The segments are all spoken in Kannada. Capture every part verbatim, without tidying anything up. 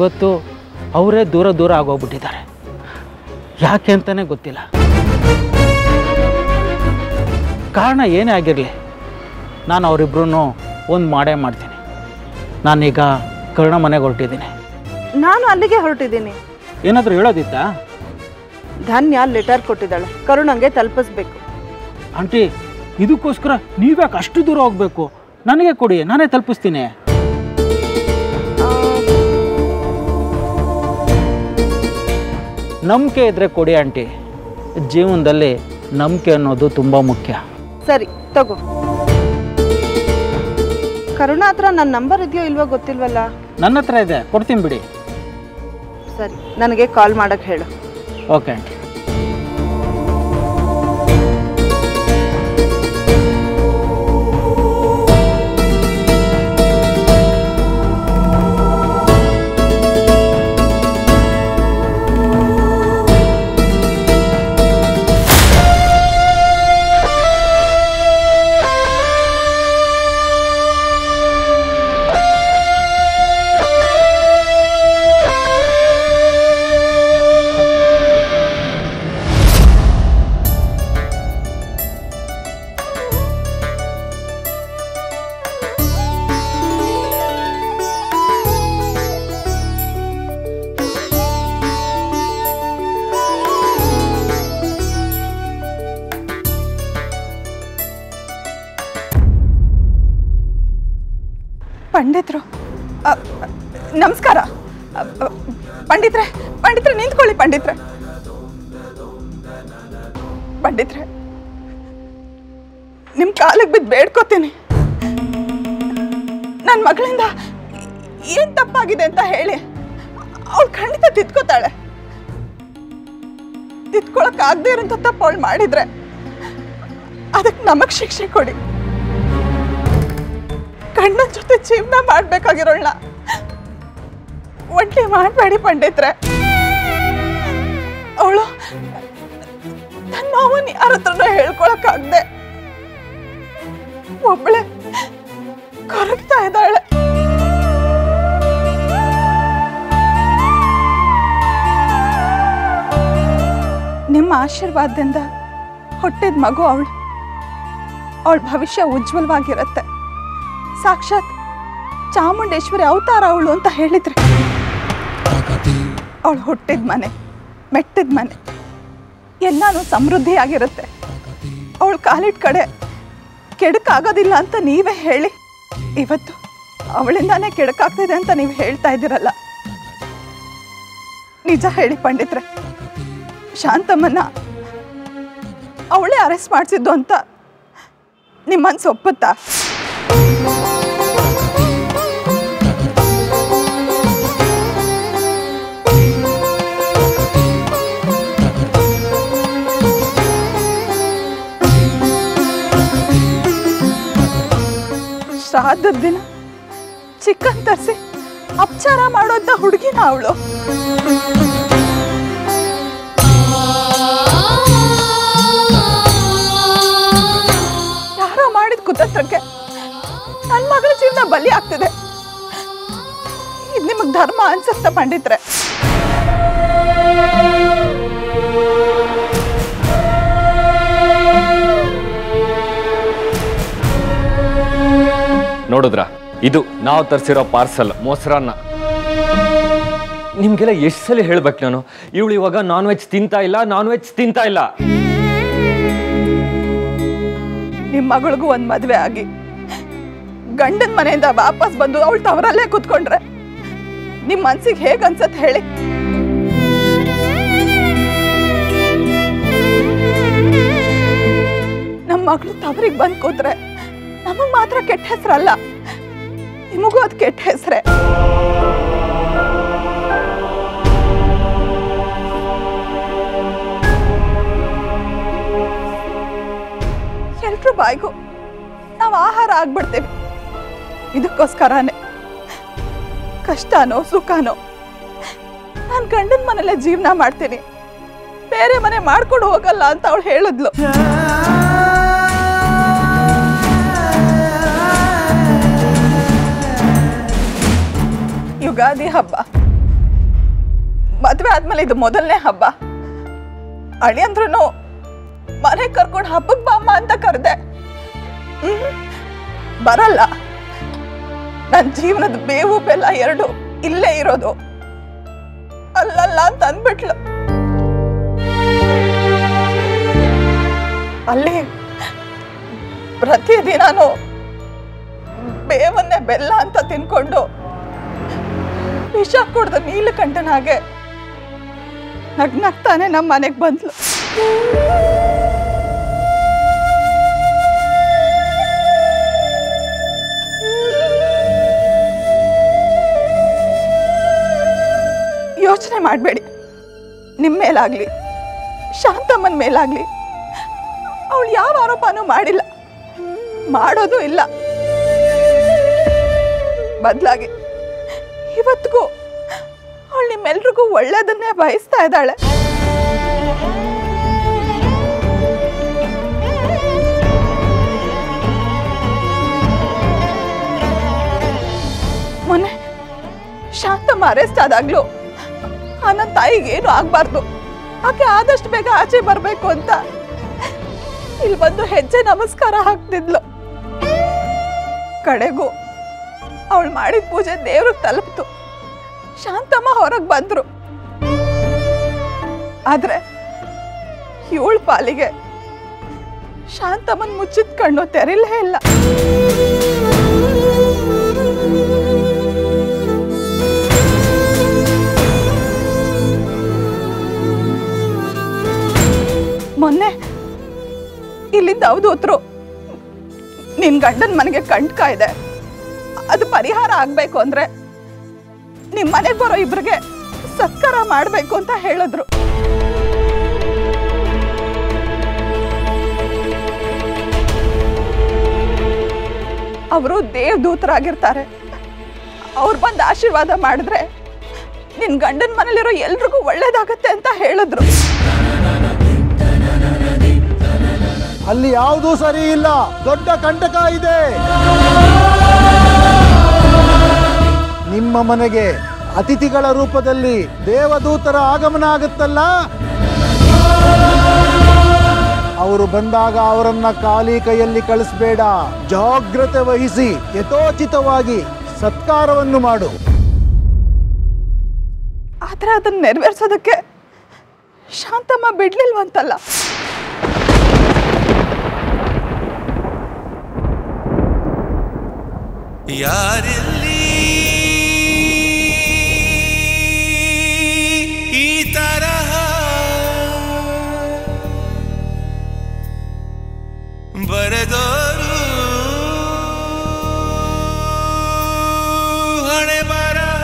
ಇವತ್ತು ಅವರೇ ದೂರ ದೂರ ಆಗೋಗ್ಬಿಟ್ಟಿದ್ದಾರೆ. ಯಾಕೆ ಅಂತಲೇ ಗೊತ್ತಿಲ್ಲ. ಕಾರಣ ಏನೇ ಆಗಿರಲಿ, ನಾನು ಅವರಿಬ್ಬರೂ ಒಂದು ಮಾಡೇ ಮಾಡ್ತೀನಿ. ನಾನೀಗ ಕರುಣ ಮನೆಗೆ ಹೊರಟಿದ್ದೀನಿ. ನಾನು ಅಲ್ಲಿಗೆ ಹೊರಟಿದ್ದೀನಿ. ಏನಾದರೂ ಹೇಳೋದಿತ್ತಾ? ಧನ್ಯ ಲೆಟರ್ ಕೊಟ್ಟಿದ್ದಾಳೆ, ಕರುಣಂಗೆ ತಲುಪಿಸ್ಬೇಕು. ಆಂಟಿ, ಇದಕ್ಕೋಸ್ಕರ ನೀವ್ಯಾಕೆ ಅಷ್ಟು ದೂರ ಹೋಗಬೇಕು? ನನಗೆ ಕೊಡಿ, ನಾನೇ ತಲುಪಿಸ್ತೀನಿ. ನಂಬಿಕೆ ಇದ್ರೆ ಕೊಡಿ ಆಂಟಿ. ಜೀವನದಲ್ಲಿ ನಂಬಿಕೆ ಅನ್ನೋದು ತುಂಬ ಮುಖ್ಯ. ಸರಿ ತಗೋ. ಕರುಣ ಹತ್ರ ನನ್ನ ನಂಬರ್ ಇದೆಯೋ ಇಲ್ವೋ ಗೊತ್ತಿಲ್ವಲ್ಲ. ನನ್ನ ಹತ್ರ ಇದೆ, ಕೊಡ್ತೀನಿ ಬಿಡಿ. ಸರಿ, ನನಗೆ ಕಾಲ್ ಮಾಡಕ್ಕೆ ಹೇಳು. Okay aunty. ಪಂಡಿತರು ನಮಸ್ಕಾರ. ಪಂಡಿತ್ರೆ ಪಂಡಿತ್ರೆ ನಿಂತ್ಕೊಳ್ಳಿ. ಪಂಡಿತ್ರೆ ಪಂಡಿತ್ರೆ ನಿಮ್ಮ ಕಾಲಿಗೆ ಬಿದ್ದು ಬೇಡ್ಕೋತೀನಿ. ನನ್ನ ಮಗಳಿಂದ ಏನು ತಪ್ಪಾಗಿದೆ ಅಂತ ಹೇಳಿ. ಅವಳು ಖಂಡಿತ ತಿದ್ಕೋತಾಳೆ. ತಿದ್ಕೊಳಕ್ಕಾಗದೇ ಇರೋಂಥ ತಪ್ಪು ಅವಳು ಮಾಡಿದ್ರೆ ಅದಕ್ಕೆ ನಮಗೆ ಶಿಕ್ಷೆ ಕೊಡಿ. ಕಣ್ಣನ ಜೊತೆ ಜೀವನ ಮಾಡ್ಬೇಕಾಗಿರೋಳ್ನ ಒಂಟಿ ಮಾಡಬೇಡಿ ಪಂಡಿತ್ರೆ. ಅವಳು ನನ್ನ ನೋವನ್ನು ಯಾರ ಹತ್ರನೂ ಹೇಳ್ಕೊಳಕ್ಕಾಗದೆ ಒಬ್ಬಳೆ ಕೊರಗ್ತಾ ಇದ್ದಾಳೆ. ನಿಮ್ಮ ಆಶೀರ್ವಾದದಿಂದ ಹುಟ್ಟಿದ ಮಗು ಅವಳು. ಅವಳ ಭವಿಷ್ಯ ಉಜ್ವಲವಾಗಿರುತ್ತೆ. ಸಾಕ್ಷಾತ್ ಚಾಮುಂಡೇಶ್ವರಿ ಅವತಾರ ಅವಳು ಅಂತ ಹೇಳಿದ್ರೆ. ಅವಳು ಹುಟ್ಟಿದ ಮನೆ, ಮೆಟ್ಟಿದ ಮನೆ ಎಲ್ಲಾನು ಸಮೃದ್ಧಿಯಾಗಿರುತ್ತೆ. ಅವಳು ಕಾಲಿಟ್ಟ ಕಡೆ ಕೆಡಕಾಗೋದಿಲ್ಲ ಅಂತ ನೀವೇ ಹೇಳಿ ಇವತ್ತು ಅವಳಿಂದಾನೇ ಕೆಡಕಾಗ್ತಿದೆ ಅಂತ ನೀವು ಹೇಳ್ತಾ ಇದ್ದೀರಲ್ಲ. ನಿಜ ಹೇಳಿ ಪಂಡಿತ್ರೆ, ಶಾಂತಮ್ಮನ್ನ ಅವಳೇ ಅರೆಸ್ಟ್ ಮಾಡಿಸಿದ್ದು ಅಂತ ನಿಮ್ಮ ಮನಸ್ಸು ಒಪ್ಪುತ್ತಾ? ಶ್ರಾದ್ದದ ದಿನ ಚಿಕನ್ ತರಿಸಿ ಅಪಚಾರ ಮಾಡೋಂಥ ಹುಡುಗಿನ ಅವಳು. ಯಾರೋ ಮಾಡಿದ ಕುತಂತ್ರಕ್ಕೆ ನನ್ನ ಮಗಳ ಜೀವನ ಬಲಿ ಆಗ್ತಿದೆ. ಇದು ನಿಮಗೆ ಧರ್ಮ ಅನ್ಸುತ್ತಾ ಪಂಡಿತ್ರೆ? ನೋಡಿದ್ರ, ಇದು ನಾವು ತರಿಸಿರೋ ಪಾರ್ಸಲ್ ಮೊಸರನ್ನ. ನಿಮ್ಗೆಲ್ಲ ಎಷ್ಟು ಸಲ ಹೇಳ್ಬೇಕು ನಾನು, ಇವಳು ಇವಾಗ ನಾನ್ ವೆಜ್ ತಿಂತಾ ಇಲ್ಲ, ನಾನ್ ವೆಜ್ ತಿಂತಾ ಇಲ್ಲ. ನಿಮ್ಮ ಮಗಳಿಗೂ ಒಂದ್ ಮದ್ವೆ ಆಗಿ ಗಂಡನ ಮನೆಯಿಂದ ವಾಪಸ್ ಬಂದು ಅವಳು ತವರಲ್ಲೇ ಕುತ್ಕೊಂಡ್ರೆ ನಿಮ್ ಮನ್ಸಿಗೆ ಹೇಗ್ ಅನ್ಸತ್ ಹೇಳಿ? ನಮ್ಮ ಮಗಳು ತವರಿಗೆ ಬಂದ್ ಕೂತ್ರೆ ನಮಗ್ ಮಾತ್ರ ಕೆಟ್ಟ ಹೆಸರಲ್ಲ, ನಿಮಗೂ ಅದು ಕೆಟ್ಟ ಹೆಸರೇ. ಎಲ್ರೂ ಬಾಯ್ಗೂ ನಾವು ಆಹಾರ ಆಗ್ಬಿಡ್ತೇವೆ. ಇದಕ್ಕೋಸ್ಕರನೇ ಕಷ್ಟನೋ ಸುಖನೋ ನಾನು ಗಂಡನ ಮನೆಯಲ್ಲೇ ಜೀವನ ಮಾಡ್ತೀನಿ, ಬೇರೆ ಮನೆ ಮಾಡ್ಕೊಂಡು ಹೋಗಲ್ಲ ಅಂತ ಅವಳು ಹೇಳಿದ್ಲು. ಯುಗಾದಿ ಹಬ್ಬ ಮದುವೆ ಆದ್ಮೇಲೆ ಇದು ಮೊದಲನೇ ಹಬ್ಬ. ಅಳಿಯಂದ್ರೂ ಮನೆಗೆ ಕರ್ಕೊಂಡು ಹಬ್ಬಕ್ಕೆ ಬಾಮ್ಮ ಅಂತ ಕರೆದೆ. ಬರಲ್ಲ, ನನ್ನ ಜೀವನದ ಬೇವು ಬೆಲ್ಲ ಎರಡು ಇಲ್ಲೇ ಇರೋದು, ಅಲ್ಲಲ್ಲ ಅಂತ ಅಂದ್ಬಿಟ್ಲು. ಅಲ್ಲಿ ಪ್ರತಿದಿನಾನು ಬೇವನ್ನೇ ಬೆಲ್ಲ ಅಂತ ತಿನ್ಕೊಂಡು ವಿಷ ಕುಡ್ದು ನೀಲಕಂಠನ ಹಾಗೆ ನಗ್ನಗ್ತಾನೆ ನಮ್ಮ ಮನೆಗೆ ಬಂದ್ಲು. ಯೋಚನೆ ಮಾಡಬೇಡಿ, ನಿಮ್ಮ ಮೇಲಾಗ್ಲಿ ಶಾಂತಮ್ಮನ ಮೇಲಾಗ್ಲಿ ಅವಳು ಯಾವ ಆರೋಪನೂ ಮಾಡಿಲ್ಲ, ಮಾಡೋದು ಇಲ್ಲ. ಬದಲಾಗಿ ಇವತ್ತಿಗೂ ಅವಳು ನಿಮ್ಮೆಲ್ರಿಗೂ ಒಳ್ಳೇದನ್ನೇ ಬಯಸ್ತಾ ಇದ್ದಾಳೆ. ಮೊನ್ನೆ ಶಾಂತಮ್ಮ ಅರೆಸ್ಟ್ ಆದಾಗ್ಲೂ ನನ್ನ ತಾಯಿಗೆ ಏನು ಆಗ್ಬಾರ್ದು, ಆಕೆ ಆದಷ್ಟು ಬೇಗ ಆಚೆ ಬರಬೇಕು ಅಂತ ಇಲ್ಲಿ ಬಂದು ಹೆಜ್ಜೆ ನಮಸ್ಕಾರ ಹಾಕ್ತಿದ್ಲು. ಕಡೆಗೂ ಅವಳು ಮಾಡಿದ ಪೂಜೆ ದೇವ್ರಿಗೆ ತಲುಪ್ತು. ಶಾಂತಮ್ಮ ಹೊರಗೆ ಬಂದ್ರು. ಆದ್ರೆ ಇವಳ ಪಾಲಿಗೆ ಶಾಂತಮ್ಮನ್ ಮುಚ್ಚಿದ ಕಣ್ಣು ತೆರಿಲೇ ಇಲ್ಲ. ಮೊನ್ನೆ ಇಲ್ಲಿಂದ ಅವಧೂತರು ನಿನ್ ಗಂಡನ ಮನೆಗೆ ಕಂಟಕ ಇದೆ, ಅದು ಪರಿಹಾರ ಆಗ್ಬೇಕು ಅಂದ್ರೆ ನಿಮ್ ಮನೆಗೆ ಬರೋ ಇಬ್ರಿಗೆ ಸತ್ಕಾರ ಮಾಡ್ಬೇಕು ಅಂತ ಹೇಳಿದ್ರು. ಅವರು ದೇವದೂತರಾಗಿರ್ತಾರೆ. ಅವ್ರು ಬಂದು ಆಶೀರ್ವಾದ ಮಾಡಿದ್ರೆ ನಿನ್ ಗಂಡನ ಮನೇಲಿರೋ ಎಲ್ರಿಗೂ ಒಳ್ಳೇದಾಗತ್ತೆ ಅಂತ ಹೇಳಿದ್ರು. ಅಲ್ಲಿ ಯಾವುದೂ ಸರಿ ಇಲ್ಲ, ದೊಡ್ಡ ಕಂಟಕ ಇದೆ. ನಿಮ್ಮ ಮನೆಗೆ ಅತಿಥಿಗಳ ರೂಪದಲ್ಲಿ ದೇವದೂತರ ಆಗಮನ ಆಗುತ್ತಲ್ಲ, ಅವರು ಬಂದಾಗ ಅವರನ್ನ ಖಾಲಿ ಕೈಯಲ್ಲಿ ಕಳಿಸ್ಬೇಡ. ಜಾಗ್ರತೆ ವಹಿಸಿ ಯಥೋಚಿತವಾಗಿ ಸತ್ಕಾರವನ್ನು ಮಾಡು. ಆದ್ರೆ ಅದನ್ನ ನೆರವೇರಿಸೋದಕ್ಕೆ ಶಾಂತಮ್ಮ ಬಿಡ್ಲಿಲ್ವಂತಲ್ಲ. ಯಾರಲ್ಲಿ ಈ ತರಹ ಬರೆದೋರು ಹಣೆ ಬರಹ.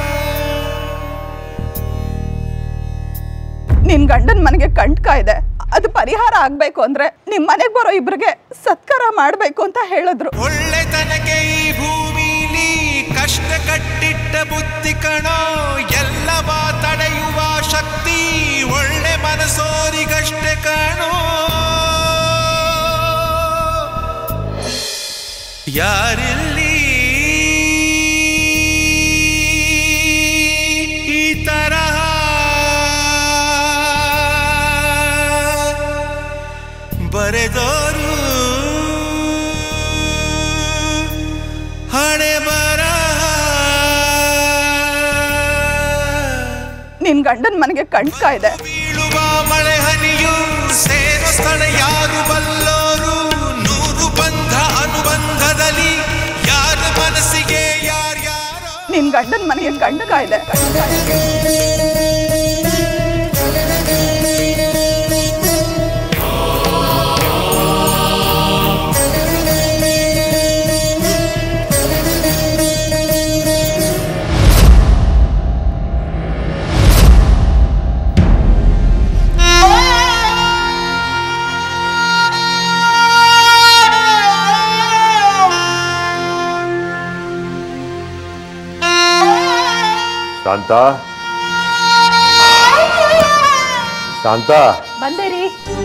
ನಿನ್ ಗಂಡನ ಮನೆಗೆ ಕಂಟಕ ಇದೆ, ಅದು ಪರಿಹಾರ ಆಗ್ಬೇಕು ಅಂದ್ರೆ ನಿಮ್ ಮನೆಗೆ ಬರೋ ಇಬ್ರಿಗೆ ಸತ್ಕಾರ ಮಾಡ್ಬೇಕು ಅಂತ ಹೇಳಿದ್ರು. ಒಳ್ಳೆತನಕ್ಕೆ ಈ ಭೂಮಿಲಿ ಕಷ್ಟ ಕಟ್ಟಿಟ್ಟ ಬುದ್ಧಿ ಕಣೋ, ಎಲ್ಲವ ತಡೆಯುವ ಶಕ್ತಿ ಒಳ್ಳೆ ಮನಸೋರಿಗಷ್ಟೇ ಕಾಣೋ. ಯಾರಿಲ್ಲಿ ಈ ತರಹ ಬರೆದೋರು ಹಣೆ ಬರಹ. ನಿನ್ ಗಂಡನ ಮನೆಗೆ ಕಂಟಕ ಇದೆ, ಬೀಳುವ ಮಳೆ ಹನಿಯು ಸೇರೋ ಸ್ಥಳ ಯಾರು ಬಲ್ಲೋರು. ನೂರು ಬಂಧ ಅನುಬಂಧದಲ್ಲಿ ಯಾರ ಮನಸ್ಸಿಗೆ ಯಾರ್ಯಾರೋ. ನಿನ್ ಗಂಡನ ಮನೆಗೆ ಕಂಟಕ ಇದೆ. ಶಾಂತ, ಶಾಂತ ಬಂದೇರಿ.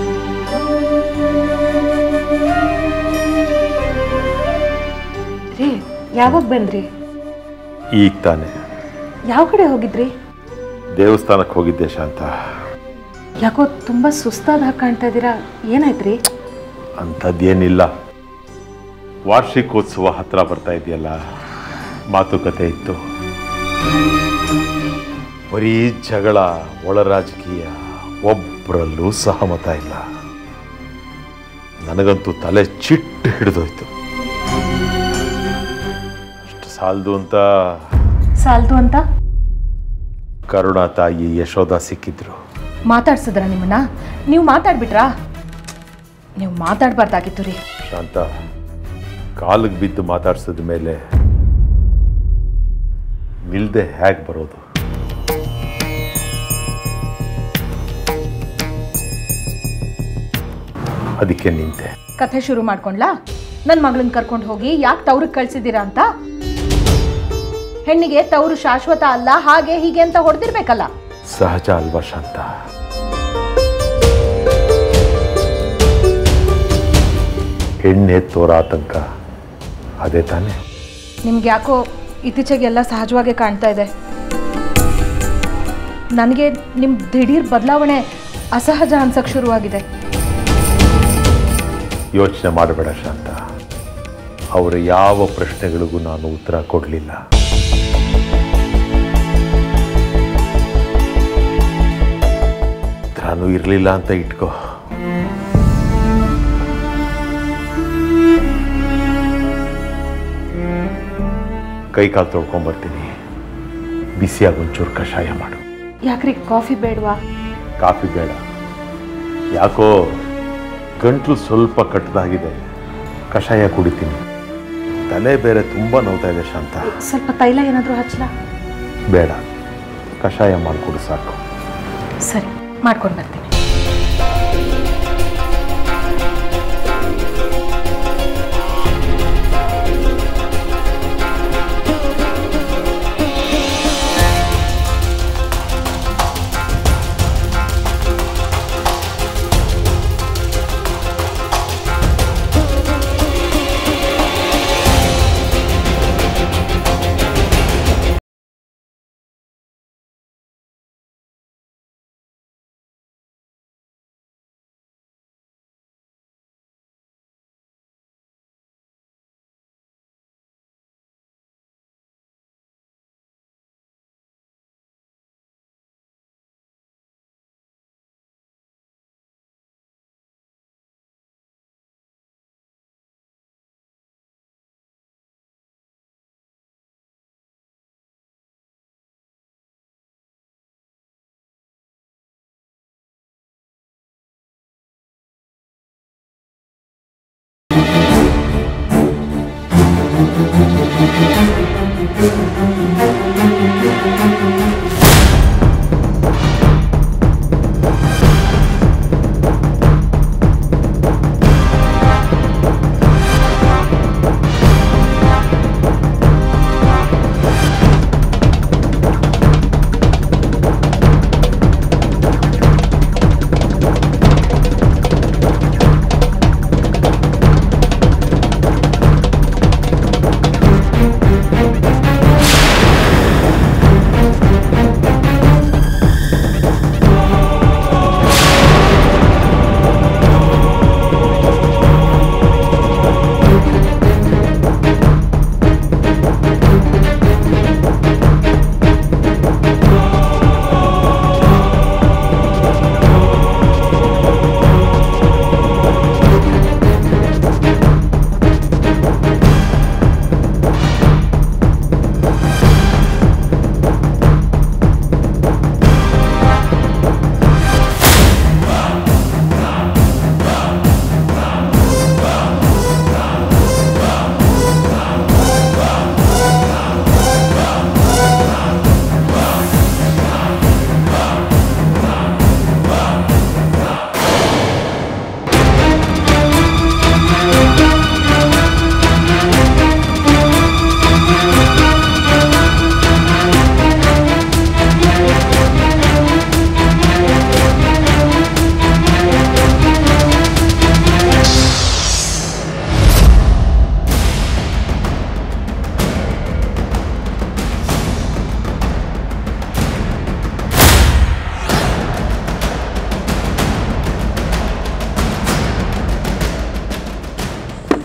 ರೀ ಯಾವಾಗ ಬಂದ್ರಿ? ಈಗ ತಾನೆ. ಯಾವ ಕಡೆ ಹೋಗಿದ್ರಿ? ದೇವಸ್ಥಾನಕ್ಕೆ ಹೋಗಿದ್ದೆ ಶಾಂತ. ಯಾಕೋ ತುಂಬ ಸುಸ್ತಾದ ಕಾಣ್ತಾ ಇದ್ದೀರಾ, ಏನಾಯ್ತ್ರಿ? ಅಂಥದ್ದೇನಿಲ್ಲ. ವಾರ್ಷಿಕೋತ್ಸವ ಹತ್ರ ಬರ್ತಾ ಇದೆಯಲ್ಲ, ಮಾತುಕತೆ ಇತ್ತು. ಬರೀ ಜಗಳ, ಒಳ ರಾಜಕೀಯ, ಒಬ್ಬರಲ್ಲೂ ಸಹಮತ ಇಲ್ಲ. ನನಗಂತೂ ತಲೆ ಚಿಟ್ಟು ಹಿಡಿದೋಯ್ತು. ಅಷ್ಟು ಸಾಲದು ಅಂತ ಸಾಲ್ದು ಅಂತ ಕರುಣಾ ತಾಯಿ ಯಶೋಧ ಸಿಕ್ಕಿದ್ರು. ಮಾತಾಡ್ಸಿದ್ರ ನಿಮ್ಮನ್ನ? ನೀವು ಮಾತಾಡ್ಬಿಟ್ರಾ? ನೀವು ಮಾತಾಡ್ಬಾರ್ದಾಗಿತ್ತು ರೀ ಶಾಂತ. ಕಾಲಿಗೆ ಬಿದ್ದು ಮಾತಾಡ್ಸಿದ ಮೇಲೆ ನಿಲ್ದೆ ಹೇಗೆ ಬರೋದು? ಅದಕ್ಕೆ ನಿಂತೆ. ಕಥೆ ಶುರು ಮಾಡ್ಕೊಂಡ್ಲಾ? ನನ್ನ ಮಗಳನ್ನ ಕರ್ಕೊಂಡು ಹೋಗಿ ಯಾಕೆ ತವ್ರಿಗೆ ಕಳ್ಸಿದ್ದೀರಾ ಅಂತ? ಹೆಣ್ಣಿಗೆ ತವರು ಶಾಶ್ವತ ಅಲ್ಲ, ಹಾಗೆ ಹೀಗೆ ಅಂತ ಹೊಡೆದಿರ್ಬೇಕಲ್ಲ. ಸಹಜ ಅಲ್ವಾ ಶಾಂತ? ಹೆಣ್ಣೆ ತೋರ ಆತಂಕ ಅದೇ ತಾನೆ. ನಿಮ್ಗೆ ಯಾಕೋ ಇತ್ತೀಚೆಗೆಲ್ಲ ಸಹಜವಾಗಿ ಕಾಣ್ತಾ ಇದೆ. ನನಗೆ ನಿಮ್ಮ ದಿಢೀರ್ ಬದಲಾವಣೆ ಅಸಹಜ ಅನ್ಸಕ್ಕೆ ಶುರುವಾಗಿದೆ. ಯೋಚನೆ ಮಾಡಬೇಡ ಶಾಂತ. ಅವರ ಯಾವ ಪ್ರಶ್ನೆಗಳಿಗೂ ನಾನು ಉತ್ತರ ಕೊಡಲಿಲ್ಲ. ಉತ್ತರನೂ ಇರಲಿಲ್ಲ ಅಂತ ಇಟ್ಕೋ. ಕೈ ಕಾಲು ತೊಳ್ಕೊಂಬರ್ತೀನಿ. ಬಿಸಿಯಾಗಿ ಒಂಚೂರು ಕಷಾಯ ಮಾಡು. ಯಾಕ್ರಿ ಕಾಫಿ ಬೇಡವಾ? ಕಾಫಿ ಬೇಡ. ಯಾಕೋ ಗಂಟ್ಲು ಸ್ವಲ್ಪ ಕಟ್ಟದಾಗಿದೆ. ಕಷಾಯ ಕುಡಿತೀನಿ. ತಲೆ ಬೇರೆ ತುಂಬ ನೋವ್ತಾ ಇದೆ ಶಾಂತ. ಸ್ವಲ್ಪ ತೈಲ ಏನಾದರೂ ಹಚ್ಚಲಾ? ಬೇಡ, ಕಷಾಯ ಮಾಡಿಕೊಡು ಸಾಕು. ಸರಿ, ಮಾಡ್ಕೊಂಡು ಬರ್ತೀನಿ.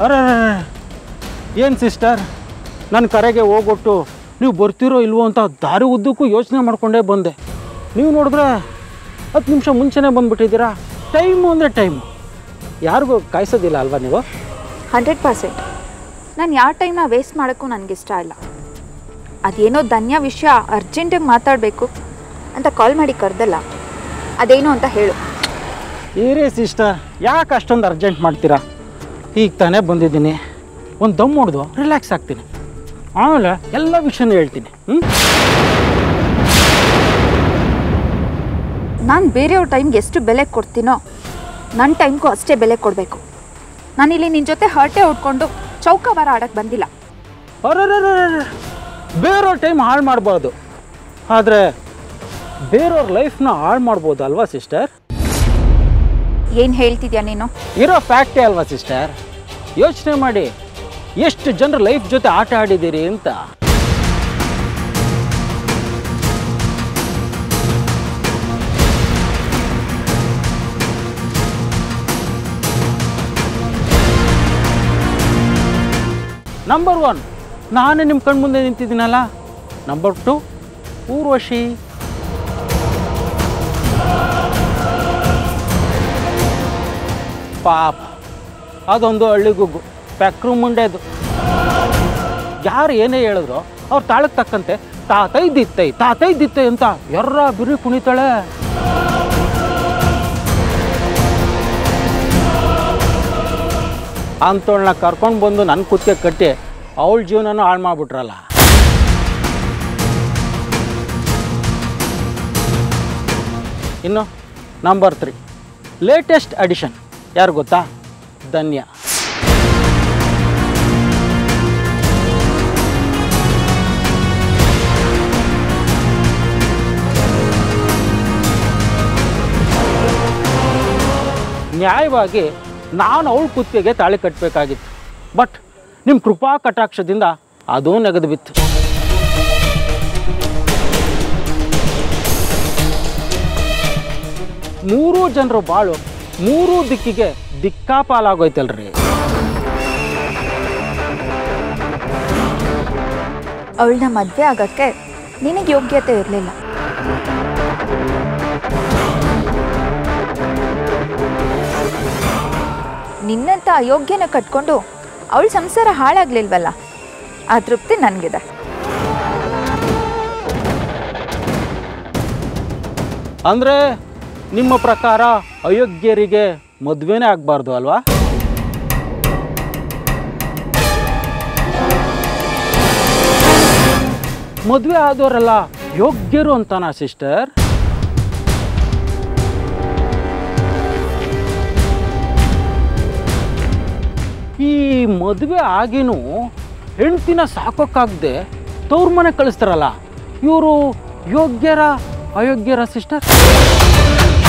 ಅರೆ ಏನು ಸಿಸ್ಟರ್, ನನ್ನ ಕರೆಗೆ ಹೋಗೊಟ್ಟು ನೀವು ಬರ್ತಿರೋ ಇಲ್ವೋ ಅಂತ ದಾರಿ ಉದ್ದಕ್ಕೂ ಯೋಚನೆ ಮಾಡಿಕೊಂಡೇ ಬಂದೆ. ನೀವು ನೋಡಿದ್ರೆ ಹತ್ತು ನಿಮಿಷ ಮುಂಚೆನೇ ಬಂದುಬಿಟ್ಟಿದ್ದೀರಾ. ಟೈಮು ಅಂದರೆ ಟೈಮು, ಯಾರಿಗೂ ಕಾಯಿಸೋದಿಲ್ಲ ಅಲ್ವಾ ನೀವು? ಹಂಡ್ರೆಡ್ ಪರ್ಸೆಂಟ್ ನಾನು ಯಾವ ಟೈಮ್ನ ವೇಸ್ಟ್ ಮಾಡೋಕ್ಕೂ ನನಗಿಷ್ಟ ಇಲ್ಲ. ಅದೇನೋ ಧನ್ಯ ವಿಷಯ ಅರ್ಜೆಂಟಾಗಿ ಮಾತಾಡಬೇಕು ಅಂತ ಕಾಲ್ ಮಾಡಿ ಕರೆದಲ್ಲ, ಅದೇನು ಅಂತ ಹೇಳು. ಏರೇ ಸಿಸ್ಟರ್, ಯಾಕೆ ಅಷ್ಟೊಂದು ಅರ್ಜೆಂಟ್ ಮಾಡ್ತೀರಾ? ಈಗ ತಾನೇ ಬಂದಿದ್ದೀನಿ, ಒಂದು ದಮ್ ಹೊಡೆದು ರಿಲ್ಯಾಕ್ಸ್ ಆಗ್ತೀನಿ, ಆಮೇಲೆ ಎಲ್ಲ ವಿಷಯನೂ ಹೇಳ್ತೀನಿ. ಹ್ಞೂ ನಾನು ಬೇರೆಯವ್ರ ಟೈಮ್ಗೆ ಎಷ್ಟು ಬೆಲೆ ಕೊಡ್ತೀನೋ ನನ್ನ ಟೈಮ್ಗೂ ಅಷ್ಟೇ ಬೆಲೆ ಕೊಡಬೇಕು. ನಾನಿಲ್ಲಿ ನಿನ್ನ ಜೊತೆ ಹರಟೆ ಉಟ್ಕೊಂಡು ಚೌಕಾಬಾರ ಆಡೋಕ್ಕೆ ಬಂದಿಲ್ಲ. ಅರರರ ಬೇರೆಯವ್ರ ಟೈಮ್ ಹಾಳು ಮಾಡ್ಬೋದು, ಆದರೆ ಬೇರೆಯವ್ರ ಲೈಫ್ನ ಹಾಳು ಮಾಡ್ಬೋದು ಅಲ್ವಾ ಸಿಸ್ಟರ್? ಏನು ಹೇಳ್ತಿದ್ಯಾ ನೀನು? ಇರೋ ಫ್ಯಾಕ್ಟೇ ಅಲ್ವಾ ಸಿಸ್ಟರ್? ಯೋಚನೆ ಮಾಡಿ, ಎಷ್ಟು ಜನರ ಲೈಫ್ ಜೊತೆ ಆಟ ಆಡಿದ್ದೀರಿ ಅಂತ. ನಂಬರ್ ಒನ್ ನಾನೇ ನಿಮ್ಮ ಕಣ್ಮುಂದೆ ನಿಂತಿದ್ದೀನಲ್ಲ. Number two Urvashi. ಪಾಪ ಅದೊಂದು ಹಳ್ಳಿಗುಗ್ಗು, ಪ್ಯಾಕ್ರು ಮುಂಡೆದು. ಯಾರು ಏನೇ ಹೇಳಿದ್ರು ಅವ್ರು ತಾಳಕ್ಕೆ ತಕ್ಕಂತೆ ತಾತೈದಿತ್ತೈ ತಾತೈದಿತ್ತೈ ಅಂತ ಎರ್ರ ಬಿರಿ ಕುಣಿತಾಳೆ. ಅಂಥವಳನ್ನ ಕರ್ಕೊಂಡು ಬಂದು ನನ್ನ ಕುತ್ತಿಗೆ ಕಟ್ಟಿ ಅವಳ ಜೀವನನೂ ಹಾಳು ಮಾಡಿಬಿಟ್ರಲ್ಲ. ಇನ್ನು ನಂಬರ್ ತ್ರೀ ಲೇಟೆಸ್ಟ್ ಅಡಿಷನ್ ಯಾರು ಗೊತ್ತಾ? ಧನ್ಯ. ನ್ಯಾಯವಾಗಿ ನಾನು ಅವಳ ಕುತ್ತಿಗೆಗೆ ತಾಳಿ ಕಟ್ಟಬೇಕಾಗಿತ್ತು, ಬಟ್ ನಿಮ್ಮ ಕೃಪಾ ಕಟಾಕ್ಷದಿಂದ ಅದೂ ನೆಗೆದು ಬಿತ್ತು. ಮೂರೂ ಜನರು ಬಾಳು ಮೂರೂ ದಿಕ್ಕಿಗೆ ದಿಕ್ಕಾಪಾಲಾಗೋಯ್ತಲ್ರಿ. ಅವಳನ್ನ ಮದುವೆ ಆಗೋಕ್ಕೆ ನಿನಗೆ ಯೋಗ್ಯತೆ ಇರಲಿಲ್ಲ. ನಿನ್ನಂಥ ಅಯೋಗ್ಯನ ಕಟ್ಕೊಂಡು ಅವಳ ಸಂಸಾರ ಹಾಳಾಗ್ಲಿಲ್ವಲ್ಲ, ಆ ತೃಪ್ತಿ ನನಗಿದೆ. ಅಂದರೆ ನಿಮ್ಮ ಪ್ರಕಾರ ಅಯೋಗ್ಯರಿಗೆ ಮದುವೆನೇ ಆಗಬಾರ್ದು ಅಲ್ವಾ? ಮದುವೆ ಆದವರೆಲ್ಲ ಯೋಗ್ಯರು ಅಂತಾನಾ ಸಿಸ್ಟರ್? ಈ ಮದುವೆ ಆಗಿನೂ ಹೆಂಡ್ತಿನ ಸಾಕೋಕ್ಕಾಗದೆ ತವ್ರ ಮನೆ ಕಳಿಸ್ತಾರಲ್ಲ, ಇವರು ಯೋಗ್ಯರ ಅಯೋಗ್ಯರ ಸಿಸ್ಟರ್?